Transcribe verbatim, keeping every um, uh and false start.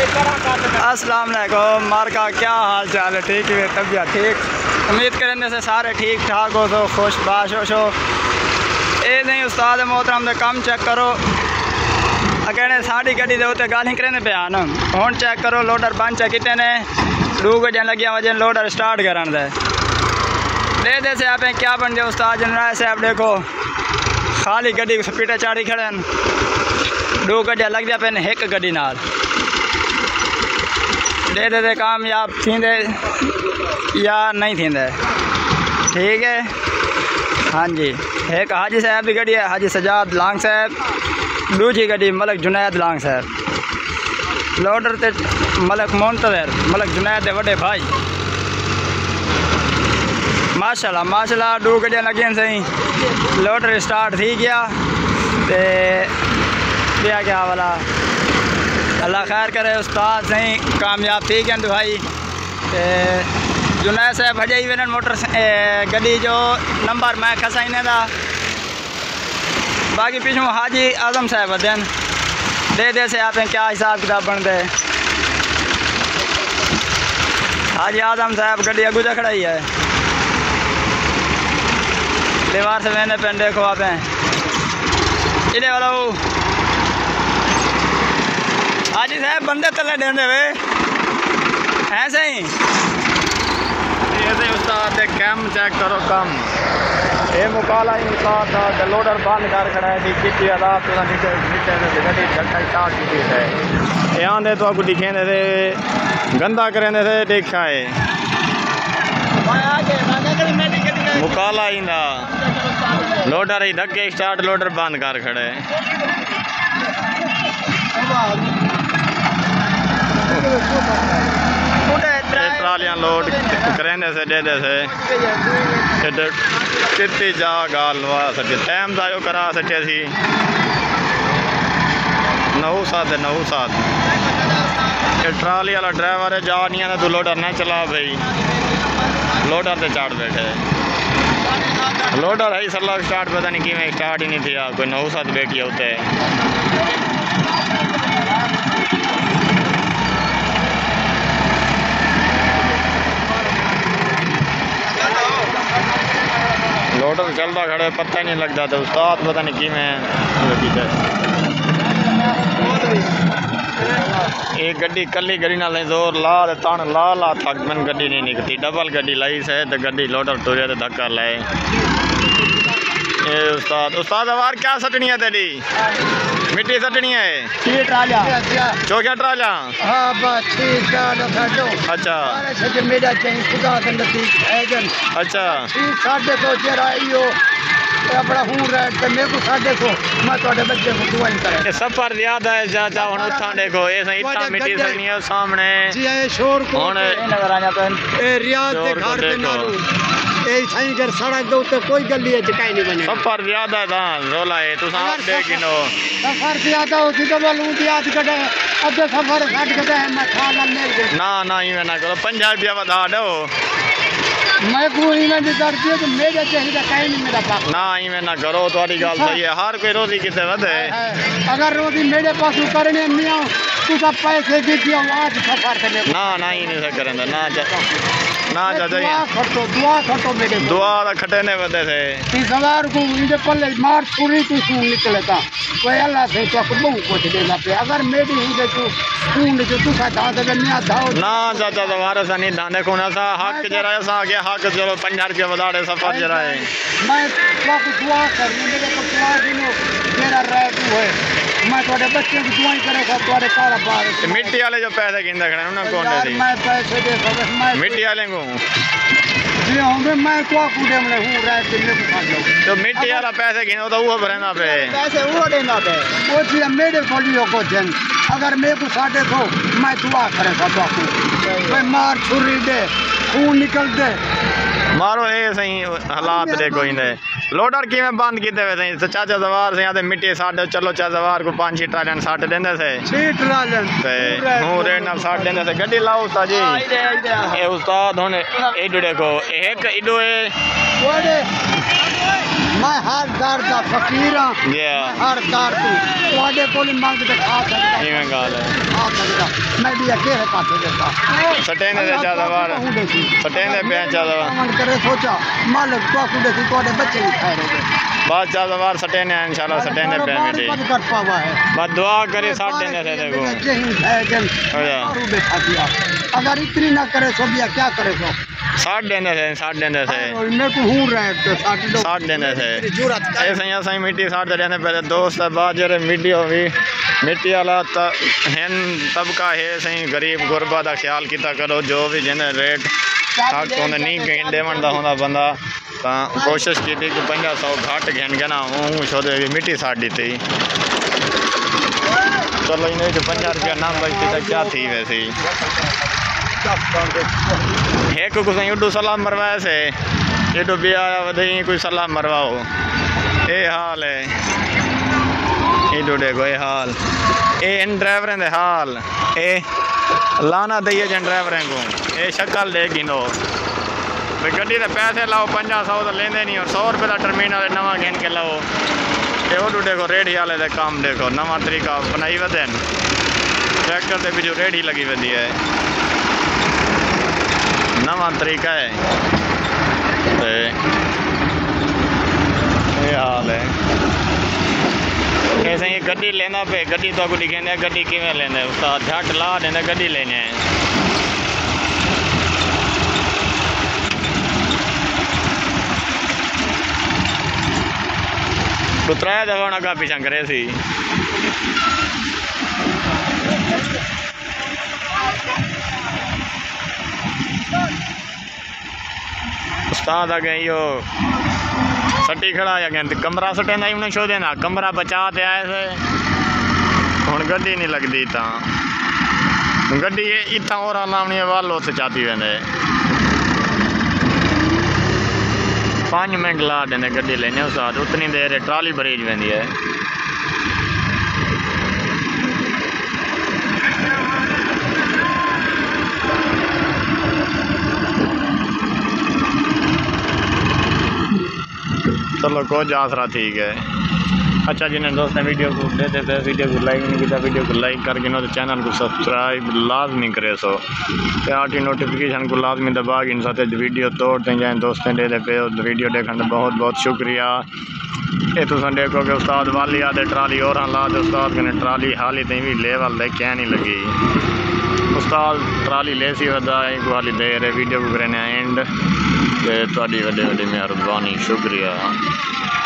अस्सलाम वालेकुम मार्का, क्या हाल चाल है? ठीक है, तबीयत ठीक? उम्मीद करने से सारे ठीक ठाक हो तो खुश बाश हो। ये नहीं उस्ताद मोहतरम दे काम चेक करो। अगेने साड़ी गड्डी दे उत्ते गाली करने पे आन हुण चेक करो। लोडर बंद है कितने ने दो गड्डियां लगियां वजन लोडर स्टार्ट करन दे दे दे से आप क्या बन गया उस्ताद जनराज साहब। देखो खाली गड्डी स्पीडे चाड़ी खड़े दो गड्डियां लग पे एक गड्डी नाल दे दे दे कामयाब थींदे या नहीं थींदे। ठीक है हाँ जी। एक हाजी साहब की गड्डी है, हाजी सजाद लांग साहब। दूसरी गड्डी मलक जुनैद लांग साहब। लोडर ते मलक मुंतज़र मलक जुनैद दे वड्डे भाई। माशाल्लाह माशाल्लाह दो गड्डियां लगियां सही। लोडर स्टार्ट थी गया ते दिया क्या वाला अल्लाह खैर करे। उस्ताद सही कामयाब थी गए भाई। ते जुनैद साहब हजे ही वेन मोटर गड्डी जो नंबर मैं खसाइने दा। बाकी पिछू हाजी आजम साहब वदन दे दे से आप क्या हिसाब किताब बनते। हाजी आजम साहब गड्डी अगू जा खड़ाई है दीवार से मैंने पेन देखो आप इधे वाला वो हाजी साहब बंदे तले देंदे वे हैं सही। ऐसे उस्ताद दे काम चेक करो कम ये मुकाला ही उस्ताद दा लोडर बंद कर खड़ा है कितनी हालात तो नीचे नीचे ने गड्डी झटका स्टार्ट की है। यहां दे तो आपको दिखे दे गंदा करने से देखा है मुकाला ही ना लोडर ही धक्के स्टार्ट लोडर बंद कर खड़े। ट्रालियां लोड करेंदे से दे दे से कितनी जा गाल लवा सके टाइम दायो करा सके सी नौ सात नौ सात ये ट्राली वाला ड्राइवर है जा नहीं तू लोडर ना चला भाई लोडर से चाट बैठे लोडर है सला स्टार्ट पता नहीं कि स्टार्ट ही नहीं थी कोई नौ सात बैठी होते लोडर चलता खड़े पता ही नहीं लगता तो उस्ताद पता नहीं कि मैं एक गड्डी कली गड्डी ना जोर ला तन ला ला थक मन गड्डी नहीं निकलती डबल गड्डी लाई से तो गड्डी लोडर टुरे तो धक्का लाए। ये उस्ताद उस्ताद आवार क्या सटनी है तेरी मिट्टी सटनी है चौकिया ट्राला अच्छा अच्छा सफर याद है चाचा हुन उठा देखो ये सही इतना मिट्टी सटनी है सामने हुन रियाज दे घर दे नालू ए सही कर सड़क दे उत्ते कोई गली है चकाई नहीं बने सफर याद है दा रोला है तू आप देखिनो सफर याद हो सी तो बोलूं याद कटे अधे सफर काट कटे मैं खा ले ना ना ही ना करो पंजाब रुपया बता दो मैं कोई में भी करती है तो मेरे चाहिए कहीं नहीं मेरा पास ना ही मैं ना करो तुम्हारी गल सही है हर कोई रोजी कितने वधे अगर रोजी मेरे पास करने नहीं आओ तू सब पैसे दे दियो आज सफर करने ना ना ही नहीं करेंगे ना ना चाचा दुआ खटो दुआ खटो मेरे दुआ खटे ने वधे थे तीस हजार को इनके पल्ले मार पूरी तू सुन निकले था कोई अल्लाह से तो बहुत कुछ देना पे अगर मेरी ही दे तू सुन जो तू सा दादा करने दाओ ना चाचा तुम्हारे सा नहीं दाने को ना सा हक जरा सा गया हक चलो पंजा रुपया बदाड़े सफर जरा है मैं आपको दुआ कर मेरे को दुआ दिनो मेरा रह तू है मैं थोड़े बच्चे की दुआई करेगा तुम्हारे कारोबार मिट्टी वाले जो पैसे गिनदा खड़े उन्हें कौन दे मैं पैसे दे मैं मिट्टी वाले को जी होंगे मैं को कूड़े में हूं रह के ले खा लो तो मिट्टी वाला पैसे गिनो तो वो भरना पे पैसे वो देना पे वो जी मेरे खोलियो को जन अगर मेरे को साढ़े को मैं दुआ करेगा तो आपको मैं मार छुरी दे खून निकल दे मारो ये सही हालात देखो इन्हें लोडर की में बंद किते हुए सही चाचा सवार से यहाँ मिट्टी साढ़े चलो चाचा सवार को पांच छह ट्रालियन साढ़े देंदे से छह ट्रालियन ते हूं रेना साढ़े देंदे से गड्डी लाओ उस्ताद जी ए उस्ताद होने ए देखो एक इडो ए मैं हर दर दा फकीर हां हर दर तू ਤੁਹਾਡੇ ਕੋਲ ਮੰਗ ਤੇ ਖਾ ਸਕਦਾ इवें गल है खा सकदा मैं भी अकेले पासे देता सटे ने ज्यादा बार सटे ने पे ज्यादा मन करे सोचा मालिक तो खुदे से ਤੁਹਾਡੇ ਬੱਚे भी खाए रहे बहुत ज्यादा बार सटे ने इंशाल्लाह सटे ने पे बेटे कर पावा है बस दुआ करे साढ़े ने से देखो यही है जन और बैठा दिया अगर इतनी ना करे सो बिया क्या करे सो साढ़े ने से साढ़े ने से मैं को हूं रहे तो साढ़े साढ़े ने से ऐसे ही ऐसे मिट्टी साढ़े देने पहले दोस्त बाद जरे वीडियो भी मिट्टी वाला हैं तबका है सही गरीब गुरबा का ख्याल किया करो जो भी जिन्हें रेट तक तो नहीं कहीं देवन का होंदा बंदा तो कोशिश की थी कि पंजा सौ घट घेन के ना हूँ छोड़े मिट्टी साड़ी थी चलो इन्हें जो पंजा रुपया नाम बचती तो क्या थी वैसे एक कुछ एडो सलाह मरवाया से एडो भी आया वही कोई सलाह मरवाओ ये हाल है एडो देखो ये हाल ये इन ड्राइवरें दे हाल ये लाना दइए जन ड्राइवरें को ये शक्ल देख गिनो भाई गड्डी के पैसे लाओ पंजा सौ तो लेंदे नहीं और सौ रुपये का टर्मिनल नवा गिन के लाओ ये ओडू देखो रेडी वाले दे काम देखो नवा तरीका बनाई वधे ट्रैक्टर के पिछू रेडी लगी वधी है नवा तरीका है ते ये हाल है ऐसे ही गड्डी लेना पे गड्डी तो कुछ दिखे गड्डी किवें लेने उसका झट ला देना गड्डी लेने तो त्रै दफा अगा पीछा करे सी उस्ताद अगे यो सटी खड़ा है कमरा सटेंदा ही उन्हें शो देना कमरा बचा ते आए थे हुण गड्डी नहीं लगती तो गड्डी इतना और लावनी वाल उत्थे चाती वेंदे पाँच मिनट ला देने गड्डी लेने उस साथ उतनी देर ट्राली भरीज वेंदी है चलो कुछ आसरा ठीक है। अच्छा जिन्हें दोस्त ने वीडियो को देते थे वीडियो को लाइक नहीं किया वीडियो को लाइक करके ना तो चैनल को सब्सक्राइब लाजमी करे सो ते आटी नोटिफिकेशन को लाजमी दबा के इन साथ वीडियो तोड़ते जाए दोस्तों दे दे पे वीडियो देखने बहुत बहुत शुक्रिया। ये तुम देखो कि उस्ताद वाली आते ट्राली और ला दे उस्ताद कने ट्राली हाली तई भी लेवल दे क्या नहीं लगी उस्ताद ट्राली ले सी वदा को हाली दे रहे वीडियो को करने एंड ते ਤੁਹਾਡੀ ਵੱਡੇ ਵੱਡੀ ਮਿਹਰਬਾਨੀ शुक्रिया।